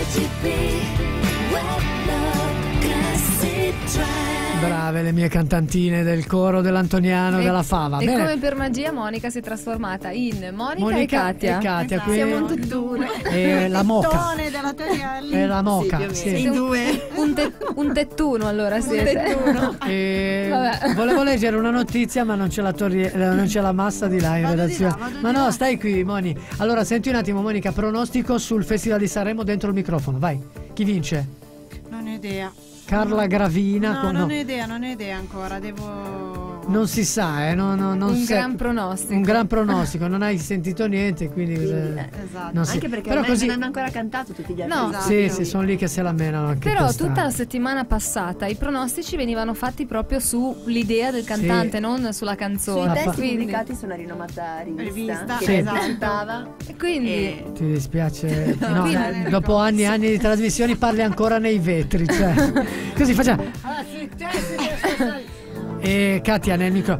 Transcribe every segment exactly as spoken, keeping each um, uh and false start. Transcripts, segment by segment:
Brave le mie cantantine del coro dell'Antoniano e, della Fava. E Bene. come per magia Monica si è trasformata in Monica, Monica e Katia. E Katia Esatto. quindi... Siamo un tutt'uno. E la moca. Della Torielli. E la moca. Sì, sì. in due. Un, te, un tettuno allora siete. tettuno. E Vabbè. volevo leggere una notizia ma non c'è la, torrie... non c'è la massa di là in Vado redazione. di là, vado ma di no, là. stai qui Moni. Allora senti un attimo Monica, pronostico sul Festival di Sanremo dentro il microfono. Vai. Chi vince? Non ho idea. Carla Gravina. No, con- non ho idea, non ho idea ancora. Devo. Non si sa, eh, no, no, non Un si- gran pronostico. Un gran pronostico, non hai sentito niente, quindi, Quindi, eh, eh, Esatto. non si- Anche perché però non, così, non hanno ancora cantato tutti gli altri. No. Esatto. sì, sì, sono lì che se la menano anche Però quest'anno. tutta la settimana passata i pronostici venivano fatti proprio sull'idea del cantante, non sulla I canzone. testi Quindi, pubblicati su una rinomata rivista, Rivista, che Sì. esatto. presentava. e quindi E- Ti dispiace, no, Quindi- eh, dopo anni e anni di trasmissioni parli ancora nei vetri, cioè, così facciamo. E Katia nel micro.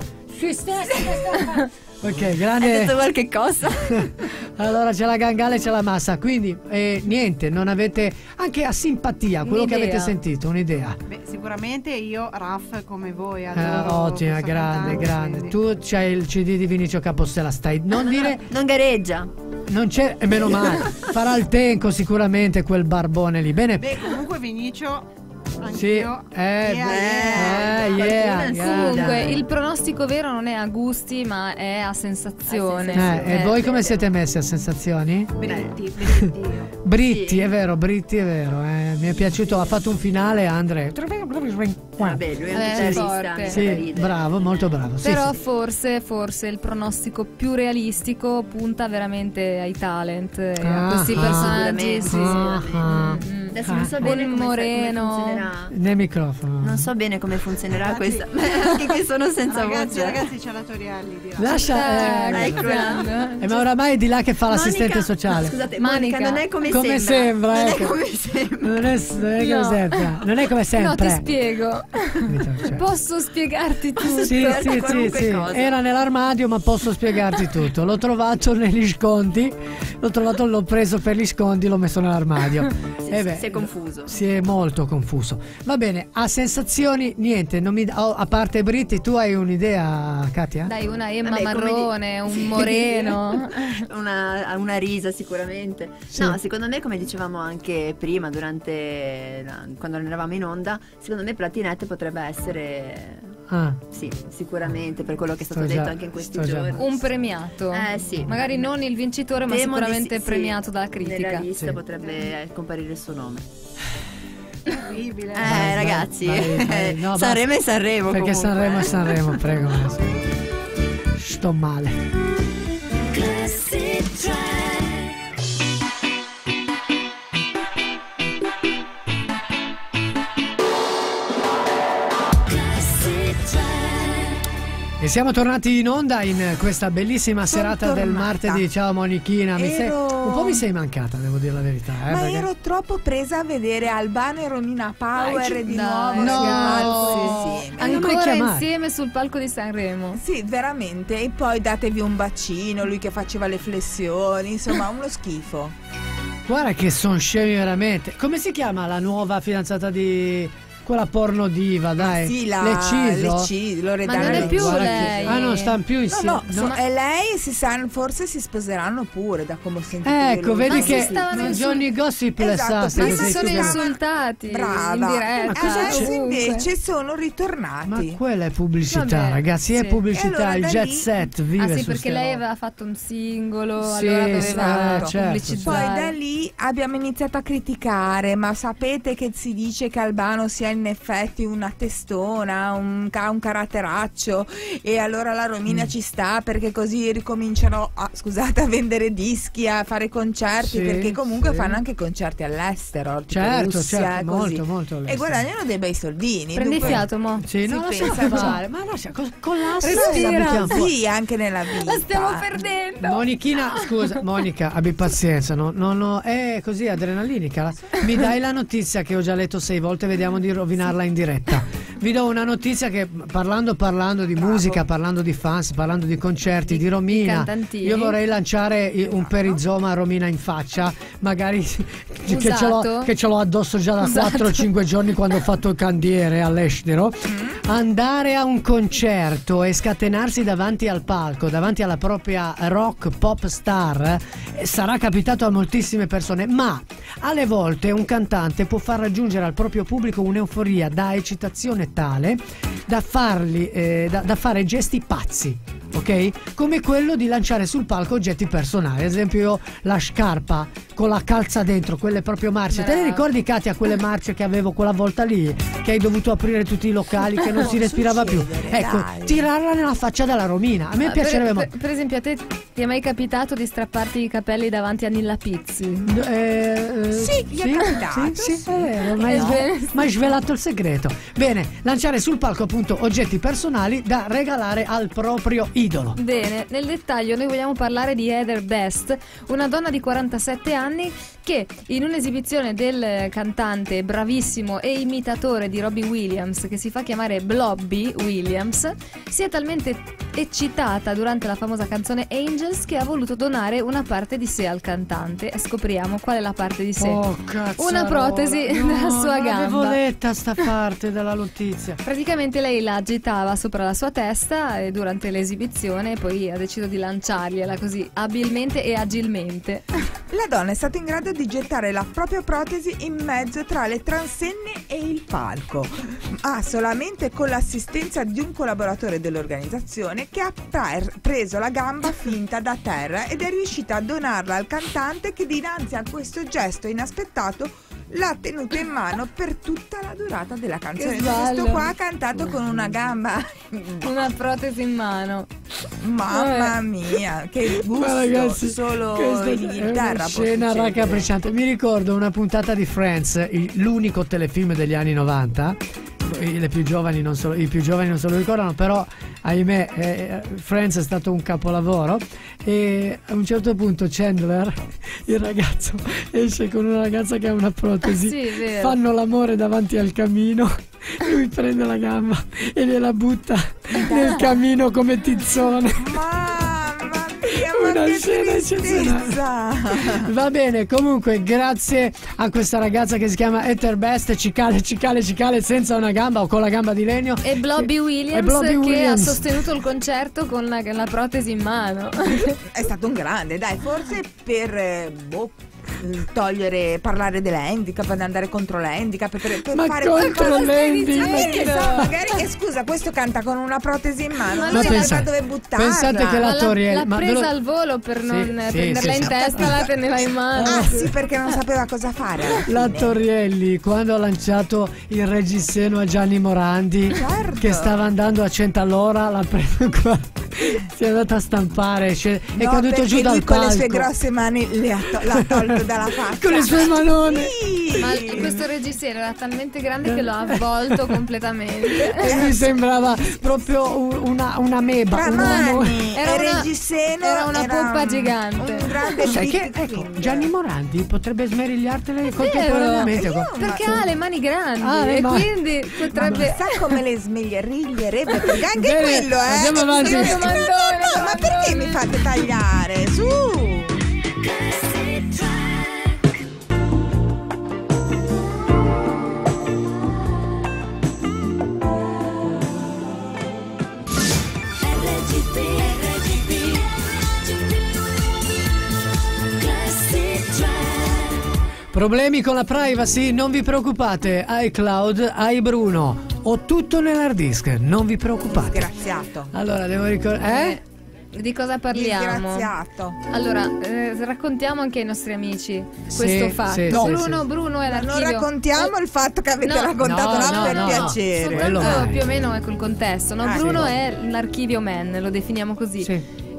Ok, Hai grande. detto qualche cosa? Allora c'è la gangala e c'è la massa, quindi eh, niente, non avete anche a simpatia quello che Un'idea. avete sentito, un'idea. Beh, sicuramente io, Raff, come voi, Eh, adoro ottima, questa grande, cantante, grande. quindi- Tu c'hai il C D di Vinicio Capostela, stai. Non dire, Non gareggia. non c'è, e meno male. Farà il tenco sicuramente quel barbone lì. Bene. Beh, comunque Vinicio, anch'io. Sì, eh, Yeah, eh, yeah. yeah, Qualcuno yeah. comunque il pronostico vero non è a gusti ma è a sensazione. Eh, e Eh, voi come siete messi a sensazioni? Britti, britti io. Britti, Sì. è vero, Britti è vero. eh. Mi è piaciuto, ha fatto un finale Andre. Vabbè, lui è un Eh, chitarrista, forte. mi fa Sì, ridere. bravo, molto bravo. Sì, Però sì. forse, forse il pronostico più realistico punta veramente ai talent, e a Ah, questi ah, personaggi. Sì, ah, sì. ah. Mm, mm. Adesso non so Un bene come, Moreno. come funzionerà. Nel microfono. Non so bene come funzionerà Ragazzi- questa. Anche che sono senza Ragazzi, voce. ragazzi, c'è la Torielli di là. Lascia. Eh, eh, eccola. eh, ma oramai è di là che fa l'assistente Monica- sociale. Scusate, Manica. Monica, non è come, Come sembra, Non ecco. è come sembra. Non è, non è come No. sempre. Non è come sempre. No, ti spiego. Cioè. Posso spiegarti tutto? Sì, Spiegarti sì, sì, qualunque sì. cosa. Era nell'armadio, ma posso spiegarti tutto. L'ho trovato negli sconti. L'ho trovato, l'ho preso per gli sconti, l'ho messo nell'armadio. Si, Eh beh, si è confuso. Si è molto confuso. Va bene, a sensazioni niente, non mi, oh, a parte Britti, tu hai un'idea, Katia? Dai, una Emma Vabbè, come Marrone, di- un sì. Moreno. una, una risa sicuramente. Sì. No, secondo me, come dicevamo anche prima, durante la- quando non eravamo in onda, secondo me Platinette potrebbe essere, Ah, sì, sicuramente, per quello che è stato Sto già- detto anche in questi sto già- giorni. Un premiato. Eh sì. Magari non il vincitore, ma Temo di sicuramente sì, premiato sì. dalla critica. Nella lista Sì. potrebbe eh, comparire il suo nome. Terribile. Eh, vai, ragazzi, vai, vai. No, Sanremo basta. è Sanremo. Perché comunque, Sanremo eh. è Sanremo, prego. Sto male. E siamo tornati in onda in questa bellissima Sono serata del tornata. martedì. Ciao Monichina, mi sei, Ero- un po' mi sei mancata, devo dire la verità. Eh, Ma perché- ero troppo presa a vedere Albano e Romina Power Dai, di dai, nuovo no. sul palco Sì. insieme. non mi Ancora chiamare. insieme sul palco di Sanremo. Sì, veramente. E poi datevi un bacino, lui che faceva le flessioni, insomma, uno schifo. Guarda che sono scemi veramente. Come si chiama la nuova fidanzata di quella porno diva, dai? Sì, la Leciso? Leci- Loredana Ma non è Leci. più Guarda che- lei. Ah, non stanno più No, insieme. no, sono- e lei si sa, forse si sposeranno pure, da come ho sentito. Ecco, io. vedi Ma si che stavano insul- Johnny Gossip le Esatto, sa. Ma se prima si sei sono si studiato. stavano- insultati Brava. in diretta. Ma cosa Adesso c'è? invece sono ritornati. Ma quella è pubblicità, Vabbè, ragazzi, è sì. pubblicità, E allora il da jet lì- set vive Ah sì, su perché ste lei robe. aveva fatto un singolo, Sì, allora sì, doveva eh, certo, pubblicizzare. Poi da lì abbiamo iniziato a criticare, ma sapete che si dice che Albano sia in effetti una testona, un, ca- un caratteraccio, e allora la Romina Mm. ci sta perché così ricominciano a, scusate, a vendere dischi, a fare concerti, Sì, perché comunque sì. fanno anche concerti all'estero, tipo Certo, Russia, certo, così. molto, molto E all'estero. guadagnano dei bei soldini. Prendi dunque- fiato, mo. Sì, no, si lasciala pensa fare, ma lascia, con, con l'asta Respira. la buttiamo fuori. Sì, anche nella vita. La stiamo perdendo. Monichina, scusa, Monica, abbi pazienza, no, no, no, è così adrenalinica. Mi dai la notizia che ho già letto sei volte, vediamo di rovinarla in diretta. vi do una notizia che parlando parlando di Bravo. musica, parlando di fans, parlando di concerti, di, Di- Romina, di cantantini. io vorrei lanciare i- un perizoma a Romina in faccia, magari che ce, l'ho, Usato. che ce l'ho addosso già da Usato. quattro o cinque giorni quando ho fatto il candiere all'estero. Andare a un concerto e scatenarsi davanti al palco, davanti alla propria rock pop star, eh, sarà capitato a moltissime persone, ma alle volte un cantante può far raggiungere al proprio pubblico un'euforia da eccitazione tale da farli eh, da, da fare gesti pazzi, ok? Come quello di lanciare sul palco oggetti personali. Ad esempio io la scarpa con la calza dentro, quelle proprio marce. Te le Bravo. ricordi, Katia, quelle marce che avevo quella volta lì, che hai dovuto aprire tutti i locali, che non Può si respirava più? succedere, Ecco, dai. tirarla nella faccia della Romina. A me Ma piacerebbe per, molto. per, per esempio, a te ti è mai capitato di strapparti i capelli davanti a Nilla Pizzi? Eh, eh, Sì, gli è capitato, Sì, sì, sì. è vero, ma hai Eh, sve- beh. ma hai svelato il segreto. Bene, lanciare sul palco appunto oggetti personali da regalare al proprio idolo. Bene, nel dettaglio noi vogliamo parlare di Heather Best, una donna di quarantasette anni che in un'esibizione del cantante bravissimo e imitatore di Robbie Williams, che si fa chiamare Blobby Williams, si è talmente eccitata durante la famosa canzone Angels che ha voluto donare una parte di sé al cantante. E scopriamo qual è la parte di sé. Oh, cazzo. Una protesi della sua non avevo gamba. letta sta parte della notizia. Praticamente lei la agitava sopra la sua testa e durante l'esibizione e poi ha deciso di lanciargliela così abilmente e agilmente. La donna è stata in grado di gettare la propria protesi in mezzo tra le transenne e il palco, ma solamente con l'assistenza di un collaboratore dell'organizzazione che ha pre- preso la gamba finta da terra ed è riuscita a donarla al cantante, che dinanzi a questo gesto inaspettato l'ha tenuta in mano per tutta la durata della canzone. Che sballo. Questo qua ha cantato con una gamba. Una protesi in mano. Mamma mia, che gusto! Ma ragazzi, solo questa in è Inghilterra una può scena succedere. raccapricciante. Mi ricordo una puntata di Friends, il- l'unico telefilm degli anni novanta. I- Le più giovani non so, i più giovani non se lo ricordano, però ahimè eh, Friends è stato un capolavoro. E a un certo punto Chandler, il ragazzo, esce con una ragazza che ha una protesi. Sì, è vero. Fanno l'amore davanti al camino. Lui prende la gamba e gliela butta nel camino come tizzone. Mamma mia, ma Una che scena tristezza! Va bene, comunque grazie a questa ragazza che si chiama Heather Best, cicale, cicale, cicale senza una gamba o con la gamba di legno. E Blobby Williams, E Blobby che Williams. ha sostenuto il concerto con la, la protesi in mano. È stato un grande, dai, forse per eh, boh, togliere, parlare dell'handicap, ad andare contro l'handicap, per, per Ma fare contro qualcosa. l'handicap? Ma che ne so, magari, eh, scusa, questo canta con una protesi in mano, Ma non lui- sa pensa- dove buttarla. pensate che la- Ma l'ha, Toriel, l'ha ma ve presa lo- al volo per Sì, non sì, prenderla sì, in sì. testa, la teneva in mano. Ah sì, perché non sapeva cosa fare alla La fine. Torrielli, quando ha lanciato il reggiseno a Gianni Morandi, Certo. che stava andando a cento all'ora, l'ha preso qua, si è andata a stampare, sce- è No, caduto perché giù lui dal con palco le sue grosse mani le ha to- l'ha tolto dalla faccia. con le sue manone. Sì. Ma questo reggiseno era talmente grande che lo ha avvolto completamente. E lui sembrava proprio un- una, una meba, Tra una manone. mani Era e una- reggiseno era una poppa un- gigante. Un grande Sai che, big ecco, finger. Gianni Morandi potrebbe smerigliartele contemporaneamente. Vero. qua. Perché Ma- ha le mani grandi Ah, le e mani. quindi potrebbe. Sa come le smiglieriglierebbe? Perché anche Bene, quello, eh? andiamo avanti. No, no, no, Domandone, no, ma perché domandone. mi fate tagliare? Su! Problemi con la privacy? Non vi preoccupate, iCloud, iBruno, ho tutto nell'hard disk, non vi preoccupate. Disgraziato. Allora, devo ricordare... Eh? Di cosa parliamo? Disgraziato. Allora, eh, raccontiamo anche ai nostri amici Sì, questo fatto. sì, No, sì, Bruno, sì. Bruno è Non l'archivio. raccontiamo il fatto che avete No, raccontato no, là no, per no. piacere. Quello Soltanto vai. più o meno ecco il contesto, no? Ah, Bruno sì. è l'archivio man, lo definiamo così. Sì.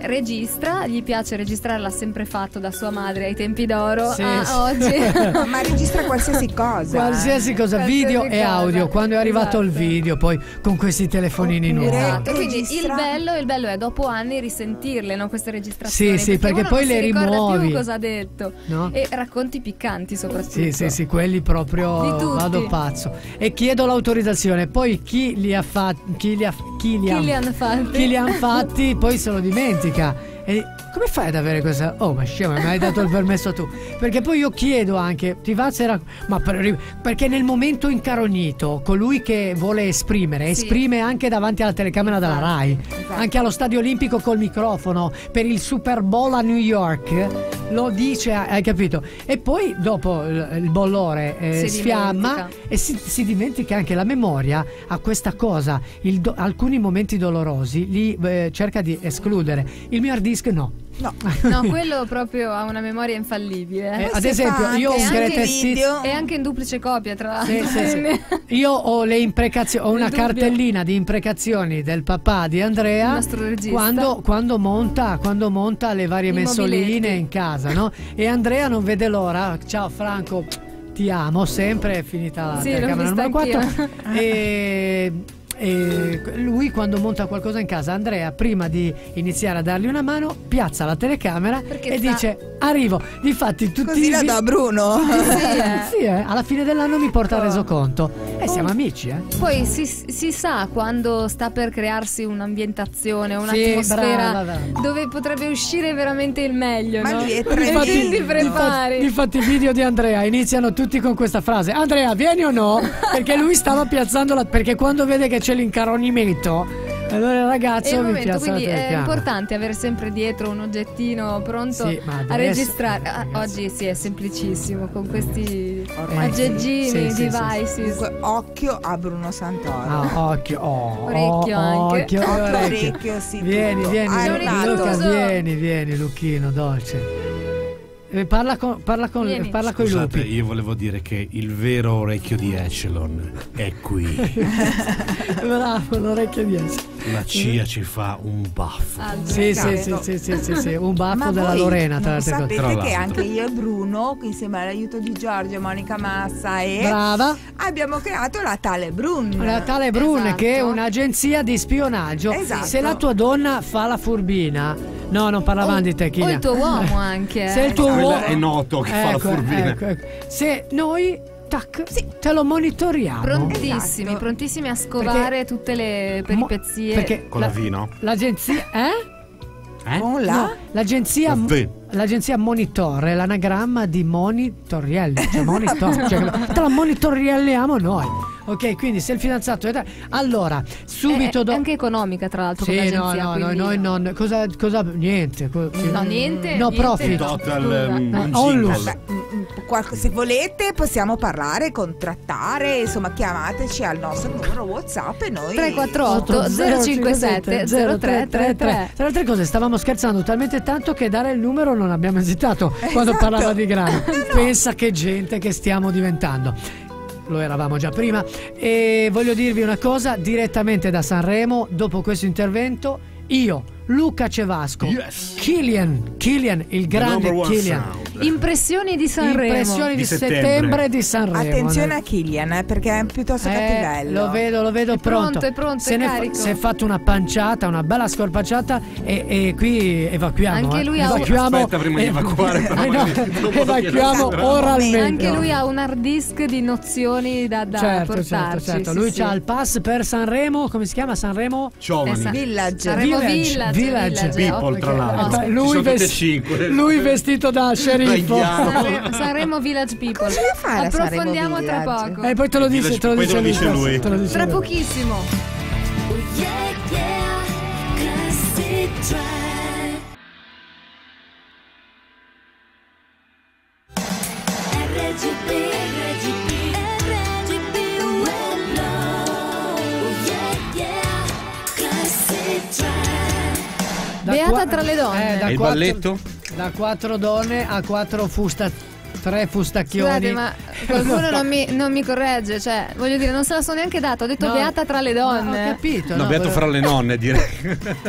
registra, gli piace registrare, l'ha sempre fatto da sua madre ai tempi d'oro Sì, a sì. oggi. Ma registra qualsiasi cosa. Qualsiasi cosa, Qualsiasi video e cosa. audio. Quando è arrivato il Esatto. video, poi con questi telefonini Oppure- nuovi. Esatto, quindi il Registra- bello, il bello è dopo anni risentirle, no, queste registrazioni. Sì, sì, perché uno poi non le si ricorda rimuovi. più cosa ha detto. No? E racconti piccanti soprattutto. Sì, sì, sì, quelli proprio Di tutti. vado pazzo. E chiedo l'autorizzazione. Poi chi li ha fatti, chi li ha, chi li Chi ha- li hanno fatti? chi li han fatti, poi se lo dimentica. E come fai ad avere questa? Oh, ma scemo, mi hai dato il permesso tu? Perché poi io chiedo anche, ti va se ra- ma per- perché nel momento incarognito, colui che vuole esprimere, Sì. esprime anche davanti alla telecamera della Rai, Esatto. anche allo stadio olimpico col microfono, per il Super Bowl a New York, lo dice, hai capito? E poi dopo il, il bollore eh, Si sfiamma dimentica. e si, si dimentica anche la memoria a questa cosa. Il do- alcuni momenti dolorosi li eh, cerca di escludere. Il mio hard disk no. No. No, quello proprio ha una memoria infallibile. Eh, eh. ad si esempio, fa io ho anche un anche greatest hits. video. E anche in duplice copia, tra l'altro. Sì, sì, sì. Io ho le imprecazioni, ho una dubbio. cartellina di imprecazioni del papà di Andrea Il nostro regista. quando, quando monta, quando monta le varie I mensoline mobiletti. in casa, no? E Andrea non vede l'ora. Ciao Franco, ti amo, sempre è finita la Sì, l'ho telecamera vista numero quattro. anch'io. E, e lui quando monta qualcosa in casa, Andrea, prima di iniziare a dargli una mano, piazza la telecamera Perché e sa- dice arrivo. Difatti tutti Così i la vi- do a Bruno. Sì, eh. sì, eh, alla fine dell'anno mi porta il resoconto. E siamo amici, eh. Poi si, si sa quando sta per crearsi un'ambientazione, Sì, un'atmosfera brava, brava. dove potrebbe uscire veramente il meglio, Ma no? lui è E tremendo. quindi ti prepari. Infatti, infatti i video di Andrea iniziano tutti con questa frase: Andrea, vieni o no? Perché lui stava piazzando la. Perché quando vede che c'è l'incarognimento, allora il E ragazzo il mi momento, piazza la quindi è telecamera. importante avere sempre dietro un oggettino pronto Sì, ma a adesso, registrare. Ah, ragazzi. oggi sì, è semplicissimo con questi Ormai aggeggini, sì, sì, sì, devices. Comunque, occhio a Bruno Santoro. Ah, occhio, oh, Orecchio oh, anche. Occhio, Occhio, orecchio. orecchio, sì, Vieni, tutto. vieni, Ah, Sei è un Luca, nato. intruso. vieni, vieni, Lucchino, dolce. Eh, Parla con, parla con, Vieni. parla con i Scusate, lupi. io volevo dire che il vero orecchio di Echelon è qui. Bravo, l'orecchio di esso. La C I A ci fa un baffo. Ah, Sì, sì, Esatto. sì, sì, sì, sì, sì, un baffo Ma della voi Lorena, tra non le altre cose. sapete Tra che l'altro. anche io e Bruno, insieme all'aiuto di Giorgio, Monica Massa e Brava. abbiamo creato la Tale Brun. La tale Brun, Esatto. che è un'agenzia di spionaggio. Esatto. Se la tua donna fa la furbina, no, non parlavamo di te, O Chilia. il tuo uomo anche. Se il eh. tuo Quella uomo è noto che fa la Ecco, furbina. ecco, ecco. Se noi tac, te lo monitoriamo. Prontissimi, Esatto. prontissimi a scovare tutte le peripezie. Mo- perché Con la V, no? l'agenzia eh? Eh? Con la No, l'agenzia La V. l'agenzia Monitor è l'anagramma di monitorielli, cioè monitor, cioè, te la monitorielliamo noi. Ok, quindi se il fidanzato è da... allora subito è dopo. anche economica, tra l'altro, Sì, come no, agenzia. no, no, quindi- noi non. Cosa, cosa niente. co- sì. No, niente. No, niente, profit. no. Total Scusa. um, Eh, un onlus. jingle. Beh, mm, mm, qualco- se volete possiamo parlare, contrattare, insomma chiamateci al nostro numero WhatsApp e noi tre quattro otto zero cinque sette zero tre tre tre. Tra le altre cose, stavamo scherzando talmente tanto che dare il numero non abbiamo esitato quando Esatto. parlava di grano. Eh, no. Pensa che gente che stiamo diventando. Lo eravamo già prima. E voglio dirvi una cosa direttamente da Sanremo. Dopo questo intervento, io, Luca Cevasco, Yes. Killian, Killian, il grande The number one Killian. sound. Impressioni di Sanremo. Impressioni di, Di settembre. settembre. di Sanremo. attenzione a Killian eh, perché è piuttosto Eh, cattivello. lo vedo, lo vedo È pronto, pronto. è pronto, Se è ne fa- carico. si è fatto una panciata, una bella scorpacciata e, e qui evacuiamo. Anche eh. lui ha- evacuiamo, Aspetta prima di eh, evacuare, però eh, no, magari dopo lo evacuiamo chiedo. oralmente. Anche lui ha un hard disk di nozioni da, da Certo, certo, portarci. certo. sì, Lui sì. ha il pass per Sanremo, come si chiama Sanremo? Giovani. Esa- Village. Sanremo Village, Village, Village. People, tra ok. l'altro. Eh, Ci lui, sono tutte e ves- cinque. lui vestito da sceriffo. Da Sanremo, Sanremo Village People. Cosa deve fare a Sanremo Approfondiamo tra Village? poco. E poi te lo dice, Village- te lo poi dice te lo dice stesso, lui. te lo dice Tra lui. pochissimo. Da Beata qua- tra le donne. eh, da E il quattro- balletto? Da quattro donne a quattro fusta, tre fustacchioni. Scusate, ma qualcuno non mi, non mi corregge, cioè, voglio dire, non se la sono neanche data. Ho detto No, beata tra le no, donne. ho capito. No, no, beato volevo- fra le nonne, direi. Allora,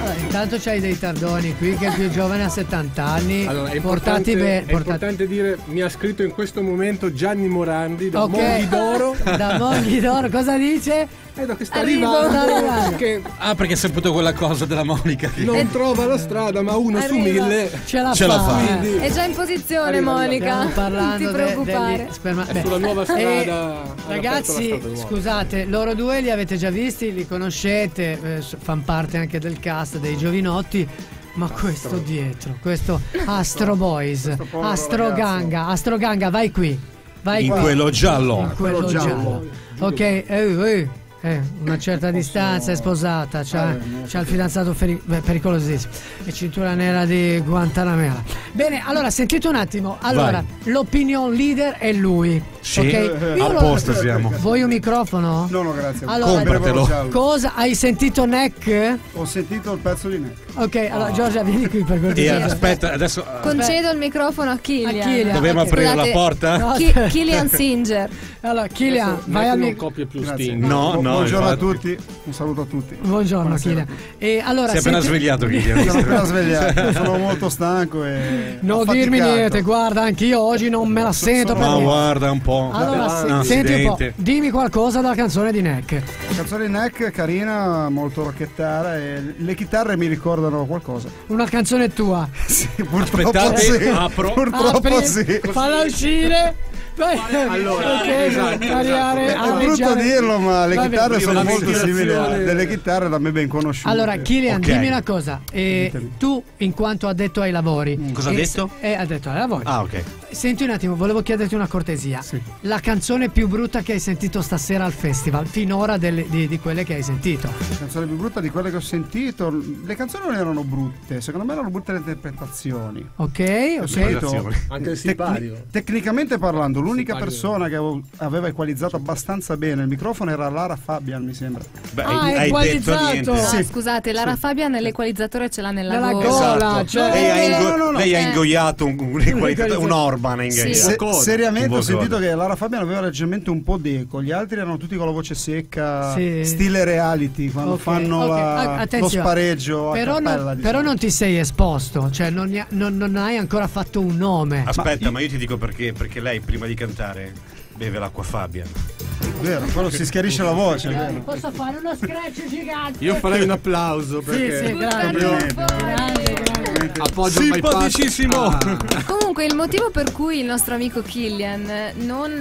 Allora, intanto c'hai dei tardoni qui che il più giovane ha settanta anni. Allora, è portati importante, bene. è importante dire, mi ha scritto in questo momento Gianni Morandi da Ok. Monghidoro. Da Monghidoro, cosa dice? Vedo che sta Arrivo, arrivando, sta arrivando. che Ah, perché è saputo quella cosa della Monica che... non trova la strada, ma uno su Arriva. mille Ce la Ce fa. la fa. eh. Quindi- È già in posizione, Arriva, Monica. Stiamo Non ti parlando de- preoccupare. degli sperma- è beh, sulla nuova strada. eh, hanno aperto la ragazzi, strada nuova. scusate, loro due li avete già visti, li conoscete, eh, s- fan parte anche del cast dei Giovinotti. Ma questo dietro, questo Astro Boys, povero Astro ragazzo. Ganga, Astro Ganga, vai qui, vai In qui. quello giallo. In quello quello giallo. giallo. Ok, eh, eh, eh, una certa distanza, è sposata, c'ha, Eh, non c'ha il fidanzato feri- beh, pericolosissimo e cintura nera di Guantanamera. Bene, allora sentite un attimo. Allora, l'opinion leader è lui. Sì, ok? Io a lo- posto siamo. Vuoi un microfono? No, no, grazie. Allora, Compratelo. Giallo. Cosa hai sentito Neck? Ho sentito il pezzo di Neck. Ok, allora Giorgia vieni qui per E cortesia. aspetta, adesso Concedo il microfono a Killian. A Killian. dobbiamo Ok. aprire la Scusate. porta? No, Ki- Killian Singer. Allora, Kilian, Adesso vai Neck al non microfono. copia più Grazie. Sting. No, Bu- no, Buongiorno a infatti. tutti, un saluto a tutti. Buongiorno Buonasera. Kilian. E allora Si è appena senti- svegliato Mi Kilian. sono appena svegliato, sono molto stanco e Non affaticato. dirmi niente, guarda, anch'io oggi non me la sento per Ma niente. guarda un po'. Allora, un se- senti un po', accidente. dimmi qualcosa della canzone di Neck. La canzone di Neck carina, molto rocchettara e le chitarre mi ricordano qualcosa. Una canzone tua. Sì, purtroppo Aspettate, sì. apro. Purtroppo Apri, sì. falla uscire. Vai. Allora, ok, esatto, variare, È brutto alleggiare. dirlo, ma le Va bene. chitarre sono La molto ispirazione- simili a delle chitarre da me ben conosciute. Allora, Kilian, Ok. dimmi una cosa. Eh, Ditemi. tu, in quanto addetto ai lavori, Cosa ha eh, detto? Eh, ha detto ai lavori. Ah, ok. Senti un attimo, volevo chiederti una cortesia. Sì. La canzone più brutta che hai sentito stasera al festival, finora delle- di, di quelle che hai sentito. La canzone più brutta di quelle che ho sentito, le canzoni non erano brutte, secondo me erano brutte le interpretazioni. Ok, Ho ok. sentito, Anche il tecni- sipario. tecnicamente parlando, l'unica Sipario. persona che avevo- aveva equalizzato abbastanza bene il microfono era Lara Fabian, mi sembra. Beh, Ah, hai, hai equalizzato. detto niente. No, Sì. scusate, Lara Fabian l'equalizzatore ce l'ha nella, Nella gola. gola. Esatto. cioè- lei, ha ingo- no, no, no. lei ha Eh. ingoiato un, un, un, un Orban. ha ingoiato. Sì. Se- Vocoder. seriamente Un ho sentito vocoder. che Lara Fabian aveva leggermente un po' d'eco, gli altri erano tutti con la voce secca, Sì. stile reality, quando Ok, fanno ok. la- Ah, lo attenzione. spareggio a Però, cappella. non, diciamo. però non ti sei esposto, cioè non, ne ha- non- non hai ancora fatto un nome. Aspetta, ma io ti dico perché. Perché lei prima di cantare beve l'acqua Fabian. Vero, quello si schiarisce la voce, vero? Posso fare uno scratch gigante? Io farei un applauso perché sì, grande, Complimenti. grande, grande. appoggio il bypass. Simpaticissimo. Ah. Comunque il motivo per cui il nostro amico Killian non,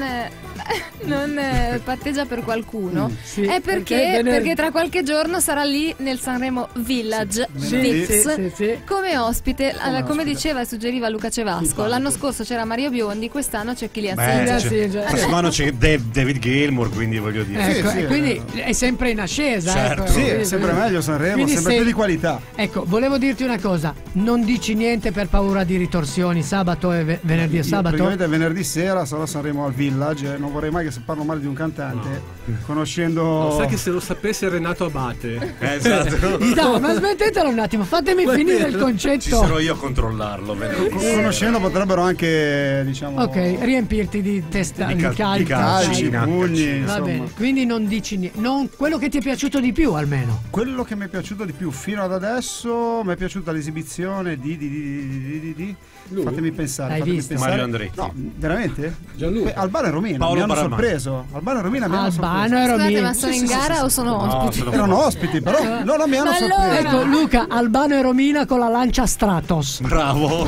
non eh, patteggia per qualcuno Sì, è perché perché, venerdì- perché tra qualche giorno sarà lì nel Sanremo Village Sì, Dix, sì, sì, sì. come ospite. Allora, come ospite. diceva e suggeriva Luca Cevasco, l'anno scorso c'era Mario Biondi, quest'anno c'è Killian Beh, Singer. sì, cioè, già. prossimo anno c'è Dave- David Gilmour, quindi voglio dire. Ecco, sì, e quindi eh. è sempre in ascesa. Certo. ecco, Sì, quindi- è sempre meglio Sanremo, quindi sempre sei- più di qualità. Ecco, volevo dirti una cosa, non dici niente per paura di ritorsioni sabato e ve- venerdì e Io sabato? praticamente venerdì sera sarò a Sanremo al Village e non vorrei mai che se parlo male di un cantante, conoscendo... Sai che se lo sapesse Renato Abate. Eh, esatto. Dai, ma smettetelo un attimo, fatemi finire il Ci concetto. sarò io a controllarlo. venerdì co- sera. conoscendo potrebbero anche, diciamo... Ok, riempirti di testa Di di cal- calci. di calci, calci, in acca, pugni, sì. Va insomma. bene, quindi non dici niente. Non, quello che ti è piaciuto di più almeno. Quello che mi è piaciuto di più fino ad adesso mi è piaciuta l'esibizione di di di di di, di, di. Lui? Fatemi pensare, L'hai fatemi visto? pensare. Mario Andretti. No, veramente? Gianluca. Eh, Albano e Romina Paolo mi hanno Baramano. sorpreso. Albano e Romina mi hanno Albano sorpreso. e Scusate, Romina. ma sono Sì, in sì, gara sì, o sì. sono No, ospiti? sono Erano ospiti, però no, no, mi hanno Ma sorpreso. allora- Ecco, Luca, Albano e Romina con la lancia Stratos. Bravo.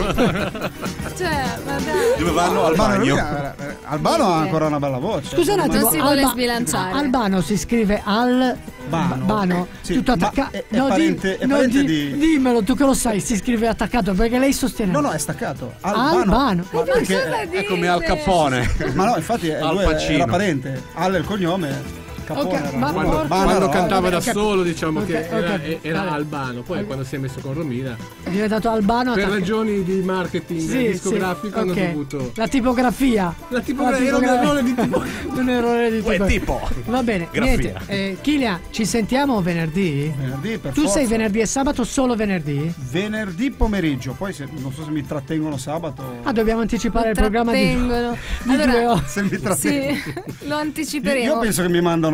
Cioè, ma dai. Dove vanno? Al Albano, e bagno. Romina, eh, Albano ha ancora una bella voce. Scusa un Ma- attimo, Non si vuole sbilanciare. Albano si scrive al Bano. Bano, Sì, tutto ma attaccato. è- è parente- è parente di- Dimmelo, tu che lo sai, si scrive attaccato perché lei sostiene. No, no, è staccato. Albano. Albano. Ma Ma perché- cosa dite? È come Al Capone. Ma no, infatti è, Al lui Pacino. era parente. Al è il cognome. Capone Ok, era. ma Quando, porca- quando Bano, cantava vabbè, da ho capito. solo, diciamo Ok, che ho era, capito. era Vabbè. Albano. Poi quando si è messo con Romina, È diventato Albano. per attaccato. ragioni di marketing Sì, discografico, sì, hanno ok. dovuto. La tipografia. La tipografia era un errore di tipo. Un errore di Uè, tipografia. tipo. Va bene, Grafia. niente. Eh, Kilian, ci sentiamo venerdì? Venerdì, per Tu forza. sei venerdì e sabato solo venerdì? Venerdì pomeriggio, poi se, non so se mi trattengono sabato. Ah, dobbiamo anticipare il programma di, Trattengono. di due Allora, ore. Se mi trattengono. sì, lo Io, anticiperemo. io penso che mi mandano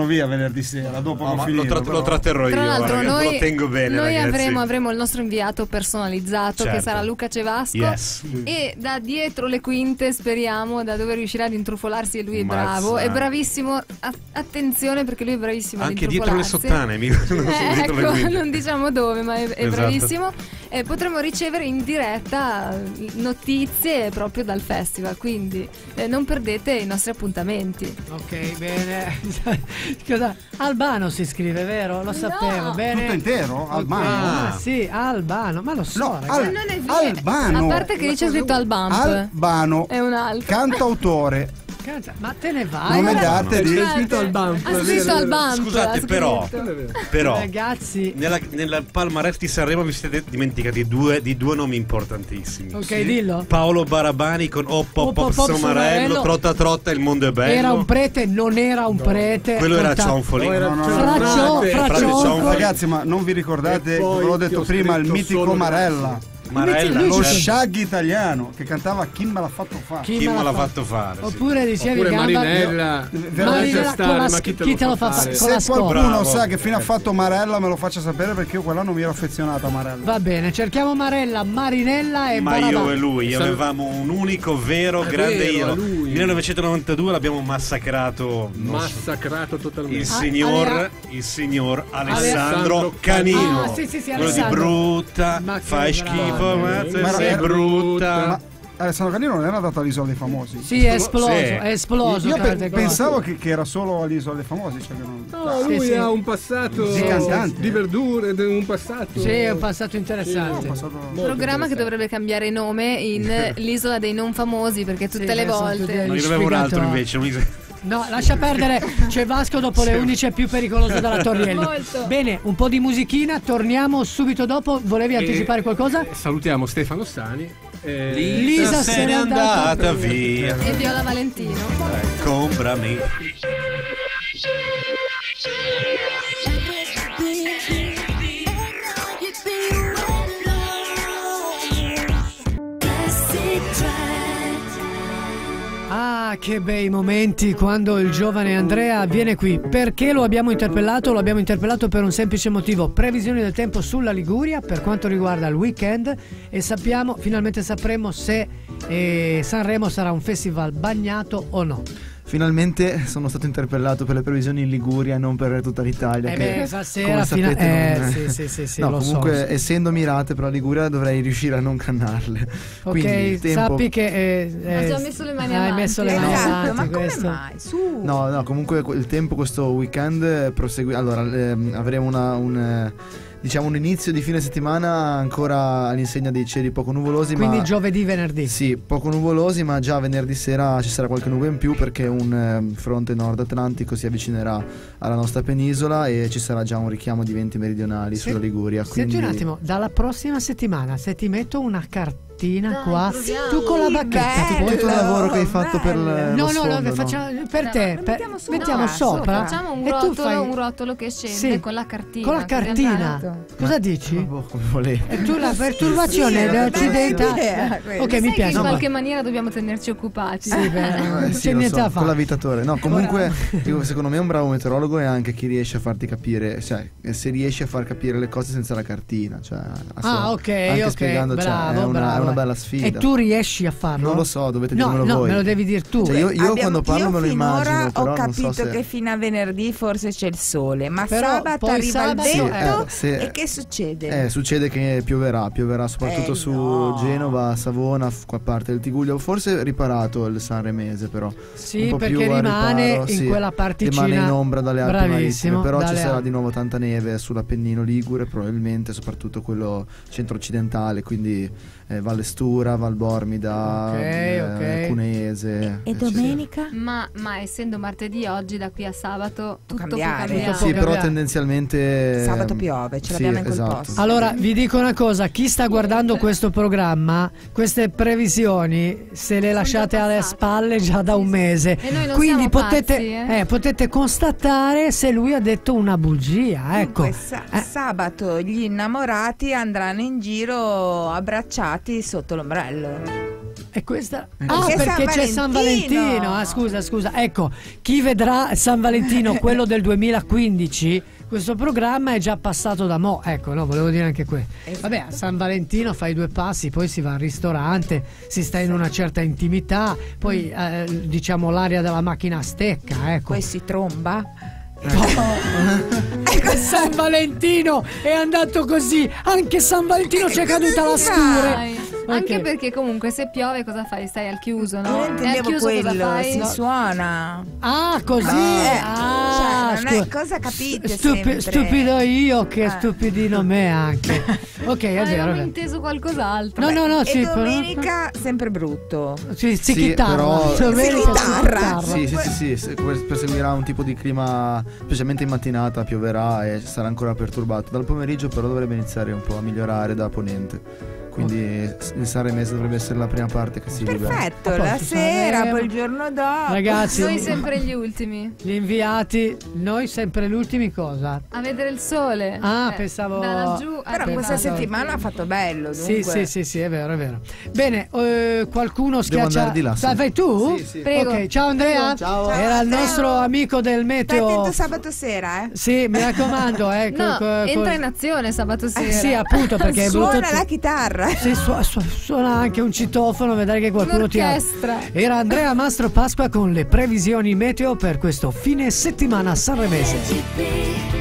via venerdì sera, dopo No, che ho ma finito. lo, tra- però. lo tratterrò Tra io, l'altro raga, noi, lo tengo bene, noi ragazzi. avremo, avremo il nostro inviato personalizzato, Certo. che sarà Luca Cevasco. Yes. E da dietro le quinte speriamo, da dove riuscirà ad intrufolarsi, e lui è Mazza. bravo, è bravissimo. A- attenzione, perché lui è bravissimo ad Anche dietro le intrufolarsi. sottane, mi non sono Eh, dietro le ecco, quinte. non diciamo dove, ma è, è Esatto. bravissimo. E potremo ricevere in diretta notizie proprio dal festival, quindi eh, non perdete i nostri appuntamenti. Ok, bene. Scusa, Albano si scrive, vero? Lo sapevo, bene. Tutto intero? Albano? Ah, Ah. sì, Albano, ma lo so, No, ragazzi. Al- Non è vero. Albano. A parte che dice scritto al bump. Albano, È un altro. cantautore. Cazzo, ma te ne vai? Nome Allora, d'arte di... C'è scritto al bump. Ha è scritto vero, al è vero. bump. Scusate, ha però, scritto. però Ragazzi, nella, nella palmarès di Sanremo vi siete dimenticati due, di due nomi importantissimi. ok, dillo. Paolo Barabani con Oh Pop Oh, Pop Pop, Pop, Somarello, Somarello. Trotta Trotta, il mondo è bello. Era un prete, non era un prete. Quello era Conta- Cionfoli. No, era No, no, c'era no, Fraccio- Frate. Fraccio- Frate Cionfoli. Ragazzi, ma non vi ricordate, E ve poi l'ho ti detto ho prima, il scritto mitico solo Marella. Marella, Lui Lo c'è- certo. shaggy italiano che cantava Chi me l'ha fatto fare. Chi Chi me me l'ha l'ha fatto? fatto fare? sì. Oppure dicevi Oppure Gamba- Marinella. Marinella Lascia con stare, la- ma chi te, chi te lo lo fa fa fare? con la Se qualcuno Bravo. sa che fine ha fatto Marella me lo faccia sapere, perché io quell'anno mi ero affezionato a Marella. Va bene, cerchiamo Marella, Marinella e Ma io Barabani. e lui Sal- avevamo un unico vero È grande vero, io. lui. millenovecentonovantadue l'abbiamo massacrato. non so, Massacrato totalmente. Il Ah, signor, Alea- il signor Alessandro Alessandro Canino. Ah, sì, sì, sì, Quello di Alessandro. brutta, Ma che fai bravo. schifo, ma Ma sei era- brutta. Ma Alessandro Canino non era andato all'Isola dei Famosi. Sì, è esploso, Sì. è esploso. Io tra pe- le altre cose. pensavo che, che era solo all'Isola dei Famosi. Cioè che non... No, Sì, lui sì. ha un passato Sì, cantante. di verdure, de- un passato. Sì, è un passato interessante. Ho passato- Molto Programma che interessante. dovrebbe cambiare nome in l'isola dei non famosi, perché tutte Sì, le adesso volte. tutti- No, io ne avevo un altro Sfigato. invece. un- No, lascia perdere, c'è Vasco dopo le undici, è più pericoloso della Torrielli. Molto. Bene, un po' di musichina, torniamo subito dopo. Volevi E- anticipare qualcosa? eh, Salutiamo Stefano Sani. eh, Lisa se n'è andata via. E Viola Valentino. Dai, comprami. Ah, che bei momenti quando il giovane Andrea viene qui. Perché lo abbiamo interpellato? Lo abbiamo interpellato per un semplice motivo: previsioni del tempo sulla Liguria per quanto riguarda il weekend, e sappiamo, finalmente sapremo se eh, Sanremo sarà un festival bagnato o no. Finalmente sono stato interpellato per le previsioni in Liguria e non per tutta l'Italia. Eh che, beh, stasera come fino a- sapete, eh, non- sì, sì, sì, sì, no, lo so, comunque, lo so. essendo mirate per la Liguria, dovrei riuscire a non cannarle. Ok, Quindi, il tempo... sappi che eh, Ha eh, già messo le mani hai avanti. messo le mani Esatto, avanti, ma come questo. mai? Su. No, no, comunque il tempo questo weekend eh, prosegue. Allora, ehm, avremo una, un, eh, diciamo un inizio di fine settimana ancora all'insegna dei cieli poco nuvolosi. Quindi ma... giovedì, venerdì. Sì, poco nuvolosi, ma già venerdì sera ci sarà qualche nube in più, perché un eh, fronte nord atlantico si avvicinerà alla nostra penisola e ci sarà già un richiamo di venti meridionali Se- sulla Liguria. Senti Quindi... un attimo, dalla prossima settimana, se ti metto una cartina Dai, qua, proviamo. tu con la bacchetta ti bello. puoi tutto il lavoro che hai fatto per bello. il No, lo no, sfondo, no, facciamo per te, Lo per- mettiamo sopra. mettiamo No, sopra, sopra. Facciamo un e tu rotolo, fai un rotolo che scende Sì, con la cartina. con la cartina. fidanzato. Cosa dici? Boh, come volete. E tu la perturbazione Sì, dell'occidentale. idea, questa. Ok, Sai mi che piace. in No, ma- qualche maniera dobbiamo tenerci occupati. Sì, beh, non Eh, c'è sì, lo niente so, da con fare. l'avitatore. No, comunque dico, secondo me un bravo meteorologo è anche chi riesce a farti capire, cioè se riesce a far capire le cose senza la cartina, cioè Ah, ok, anche ok, spiegando, cioè, bravo, è, una, bravo. è una bella sfida. E tu riesci a farlo? Non lo so, dovete No, dirmelo no, voi. me lo devi dire tu. Cioè, io, io Abbiamo- quando parlo io me lo finora immagino, però ho non capito so se... che fino a venerdì forse c'è il sole, ma Però sabato poi arriva sabato- il Sì, vento eh, se- e che succede? Eh, succede che pioverà, pioverà soprattutto Eh, su no. Genova, Savona, f- qua parte del Tiguglio. Forse riparato il sanremese, però. Sì, un po' perché più a rimane riparo, in sì. quella particina. Rimane in ombra dalle Alpi Marittime, Bravissimo, però ci dalle sarà Alpi. di nuovo tanta neve sull'Appennino Ligure, probabilmente, soprattutto quello centro-occidentale, quindi eh, Valle Stura, Valbormida, Ok, eh, ok. Cuneese. E eh, domenica? Ma, ma essendo martedì, oggi da qui a sabato tutto cambiare. può cambiare. Sì, però cambiare. tendenzialmente Sabato piove, ce sì, l'abbiamo in quel esatto. posto. Allora, vi dico una cosa, chi sta guardando questo programma, queste previsioni se le lasciate già alle passate. spalle già da un mese. E noi non Quindi siamo potete, pazzi, eh. eh, potete constatare se lui ha detto una bugia, ecco. Dunque, sa- Eh. sabato gli innamorati andranno in giro abbracciati sotto l'ombrello. E questa? Perché Ah, San perché c'è San Valentino. Ah, scusa, scusa. Ecco, chi vedrà San Valentino, quello del duemilaquindici, questo programma è già passato da mo'. Ecco, no, volevo dire anche questo. Vabbè, a San Valentino fai due passi, poi si va al ristorante, si sta in una certa intimità, poi eh, diciamo l'aria della macchina a stecca, ecco. Poi si tromba. Ecco, San Valentino è andato così. Anche San Valentino c'è caduta la scure. Dai. Anche Ok. perché comunque se piove cosa fai? Stai al chiuso, no? Io E al intendevo chiuso cosa quello, fai? si suona. Ah, così. Eh, ah, cioè, non è- scu- cosa capite stupi- sempre? Stupido io, che Eh. stupidino me anche. Ok, è vero. è Avevamo vero. inteso qualcos'altro. No, no, no, E sì, però- domenica sempre brutto. Sì, si Sì, chitarra. però- Domenica Si si chitarra. Sì, sì, sì, sì, se- per- perseguirà un tipo di clima, specialmente in mattinata pioverà e sarà ancora perturbato. Dal pomeriggio però dovrebbe iniziare un po' a migliorare da ponente. Quindi il sanremese dovrebbe essere la prima parte che si libera. Perfetto, A la posto, sera, Sanremo. poi il giorno dopo. Ragazzi, Noi sempre gli ultimi. gli inviati, noi sempre gli ultimi cosa? A vedere il sole. Ah, Eh, pensavo- Da laggiù Però arriva- questa Pensavo- settimana ha fatto bello, Sì, dunque. sì, sì, sì, è vero, è vero. Bene, eh, qualcuno schiaccia. andare di là, sì. Dai, fai tu? Sì, sì. Prego. Ok, ciao Andrea. Ciao. Era il Ciao. nostro amico del Stai meteo. attento sabato sera, eh. Sì, mi raccomando, eh. co- No, co- entra co- in azione sabato sera. Eh, sì, appunto, perché è brutto. Suona la chitarra. Sì, su- su- suona anche un citofono, vedrai che qualcuno ti ha. Un'orchestra. Era Andrea Mastro Pasqua con le previsioni meteo per questo fine settimana sanremese.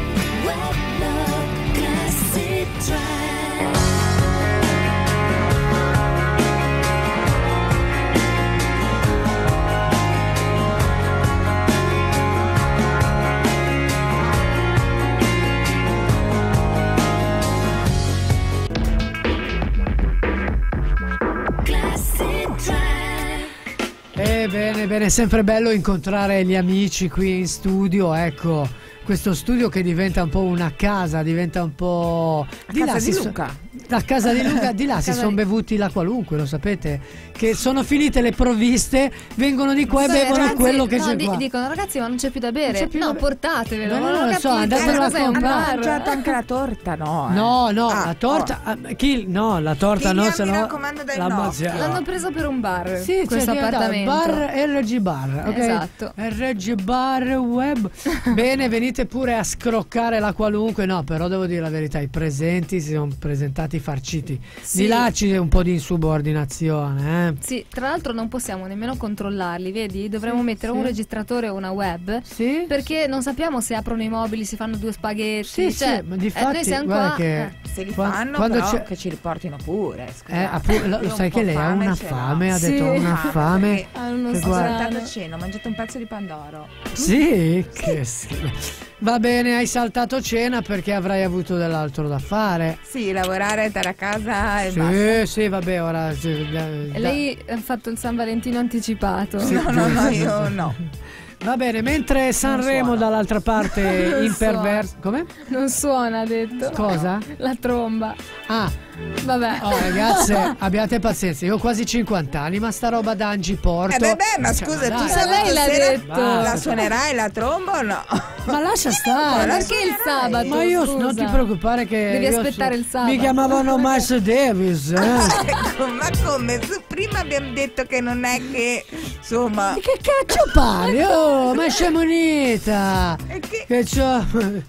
Eh, bene, bene, è sempre bello incontrare gli amici qui in studio, ecco, questo studio che diventa un po' una casa, diventa un po'... A casa si di so- Luca. A casa di Luca, di là si Casa sono di- bevuti la qualunque, lo sapete? Che sono finite le provviste, vengono di qua e Sì, bevono ragazzi, quello che no, c'è di- qua. dicono ragazzi ma non c'è più da Non bere. c'è più No, da be- portatevelo. No, no, non non ho lo so, capito. andatevelo a Cos'è un comprare. Hanno bar? mangiato anche la torta, no? eh? No, no, Ah, la torta... ah, chi? No, la torta Figlia, no, mi se no... raccomando, dai, la no. mazia- L'hanno preso per un bar. Sì, questo cioè, appartamento. Bar R G Bar, ok? Esatto. R G Bar Web. Bene, venite pure a scroccare la qualunque. No, però devo dire la verità, i presenti si sono presentati farciti. Sì. Di là c'è un po' di insubordinazione, eh? Sì, tra l'altro non possiamo nemmeno controllarli, vedi? Dovremmo Sì, mettere sì. un registratore o una web. Sì? Perché non sappiamo se aprono i mobili, si fanno due spaghetti. Sì, cioè, sì, ma eh, difatti, noi siamo guarda qua. che... eh. Se li Qua- fanno, quando però c'è- che ci riportino pure. scusate. Eh, appunto, lo, Io sai un che po' lei ha fame una ce l'ho. fame, ha Sì. detto una Fame, fame. perché Ah, uno Che Ho guarda- strano. saltato a cena, ho mangiato un pezzo di pandoro. Sì, che schifo. Va bene, hai saltato cena perché avrai avuto dell'altro da fare. Sì, lavorare, stare a casa e basta. Sì, sì, vabbè, ora... sì, da- E da- lei ha fatto il San Valentino anticipato. Sì. No, no, no, io no. Va bene, mentre Sanremo suona. dall'altra parte Non imperverso... Come? Non suona, ha detto. Cosa? La tromba. Ah, Vabbè. oh, ragazze, abbiate pazienza, io ho quasi cinquanta anni, ma sta roba d'Angi porto... Eh beh, beh, ma Cioè, scusa, ma tu dai. sabato lei l'ha sera detto. la suonerai la tromba o no? Ma lascia stare. la Perché il sabato? Ma io scusa? non ti preoccupare che Devi io aspettare so- il sabato. Mi chiamavano Miles Davis, eh. Ecco, ma come? Su- Prima abbiamo detto che non è che, insomma... Di che cazzo parli? Oh, ma siamo unita. è che- Che c'ho...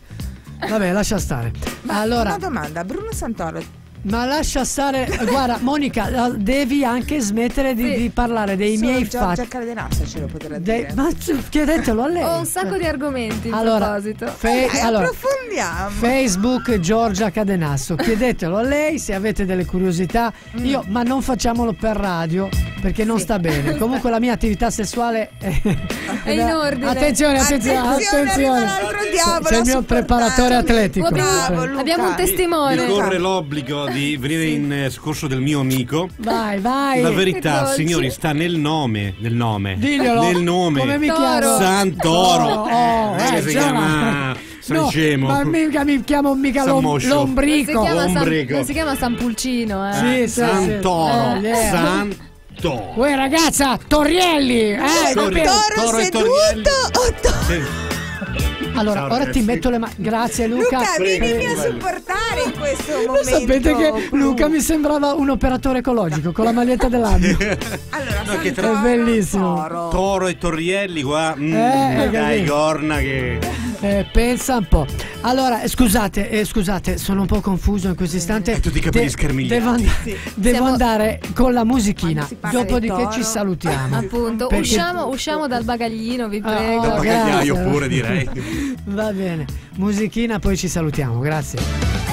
Vabbè, lascia stare. Allora, Una domanda, Bruno Santoro, ma lascia stare. Guarda, Monica, devi anche smettere di, Sì. di parlare dei solo miei Giorgia fatti. Cadenazzo ce lo potrà dei- dire. Ma chiedetelo a lei. Ho un sacco di argomenti in Allora, proposito. fe- Dai, allora, approfondiamo. Facebook Giorgia Cadenasso, chiedetelo a lei se avete delle curiosità. Io, ma non facciamolo per radio perché non Sì. sta bene. Comunque la mia attività sessuale è, È in ordine. Attenzione, attenzione, Attenzione, attenzione. arriva l'altro diavolo C'è il a mio supportarmi. preparatore atletico. Bravo, Sì. Luca. Abbiamo un Mi testimone. corre l'obbligo di venire in eh, soccorso del mio amico. Vai, vai. La Che verità, dolci. signori, sta nel nome. Nel nome. Diglielo. Nel nome. Come mi Toro. chiamo? Santoro. Oh, Eh, eh, si già. chiama San No, Scemo. ma mica mi chiamo mica San l'om- Moscio. Non si, lombrico. chiama San, Ombrico. non si chiama San Pulcino, eh. Sì, sì, sì. Santoro. Eh, yeah. Santoro. Uè ragazza, Torrielli, eh, Tori- capito? Toro Toro e seduto Torrielli. o toro? Sì. Allora, Ciao, ora ragazzi. ti metto le mani. Grazie Luca. Luca, vienimi Eh, a supportare in questo Lo momento. sapete che clou. Luca mi sembrava un operatore ecologico con la maglietta dell'anno. Allora, No, che Santoro, È bellissimo. Toro. Toro e Torrielli qua. Mm, Eh, dai, capito. Gorna che. Eh, pensa un po'. Allora, eh, scusate, eh, scusate, sono un po' confuso in questo istante. Hai tutti i capelli schermigliati. Devo, and- devo Siamo- andare con la musichina. Quando si parla di Dopodiché toro. ci salutiamo. Appunto, Perché- usciamo, usciamo dal bagaglino, vi Ah, prego. oh, Da bagagliaio grazie. pure, direi. Va bene, musichina, poi ci salutiamo. Grazie.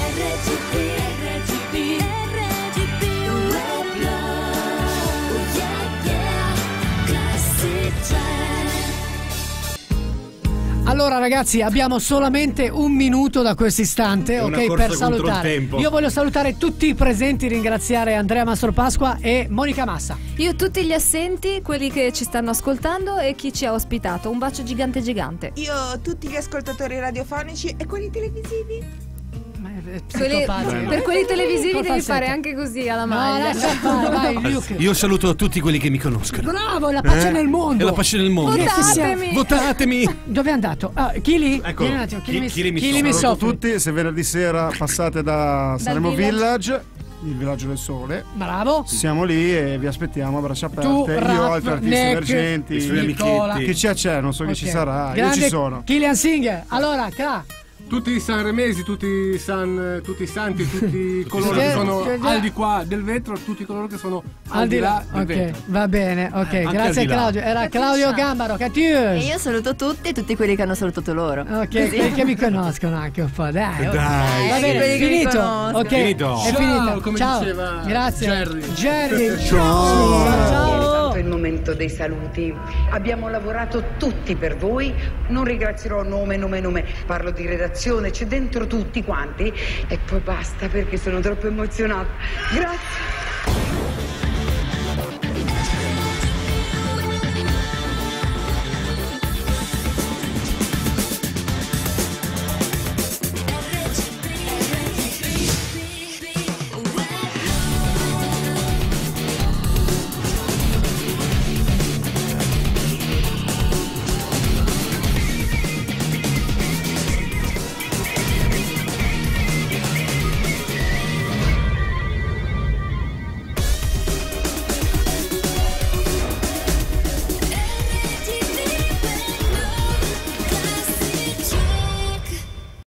Allora ragazzi, abbiamo solamente un minuto da questo istante, È una ok, corsa per contro il salutare. tempo. Io voglio salutare tutti i presenti, ringraziare Andrea Mastropasqua e Monica Massa. Io tutti gli assenti, quelli che ci stanno ascoltando e chi ci ha ospitato. Un bacio gigante gigante. Io, tutti gli ascoltatori radiofonici e quelli televisivi. Quelli- per quelli televisivi Col devi falsetto. fare anche così alla No, maglia. lascia fare, vai Luke. Io saluto tutti quelli che mi conoscono. Bravo, la pace Eh? nel mondo. E la pace nel mondo. Che sia- Votatemi! Votatemi! Dove è andato? Ah, Chili? Ecco, Vieni un attimo, Chili, Chi- mi, Chili mi Chili soffre. mi Saluto soffre. tutti, se venerdì sera passate da Sanremo Village. Village, il villaggio del sole, Bravo. siamo lì e vi aspettiamo a braccia aperte. Tu, Io, Raf, altri artisti Nick, emergenti, i suoi Nicola. amichetti. chi c'è c'è, non so chi Ok. ci sarà, Grande io ci sono. Kilian Singer. Allora, Cra. Tutti i sanremesi, tutti i, san, tutti i santi, tutti coloro che sono al di qua del vetro, tutti coloro che sono al, di là del ok, vetro. va bene, ok, Anche grazie al di là. Claudio. Era Claudio Gambaro, E Catius. io saluto tutti e tutti quelli che hanno salutato loro. Ok, Così. quelli che mi conoscono anche un po', dai. ok. Dai, Va sì. bene, quelli che mi finito. conoscono. Ok, Finito. è Ciao, finita. come Ciao. diceva Grazie. Jerry. Jerry. Ciao. Ciao. È il momento dei saluti. Abbiamo lavorato tutti per voi, non ringrazierò nome, nome, nome, parlo di redazione, c'è dentro tutti quanti e poi basta perché sono troppo emozionata. Grazie.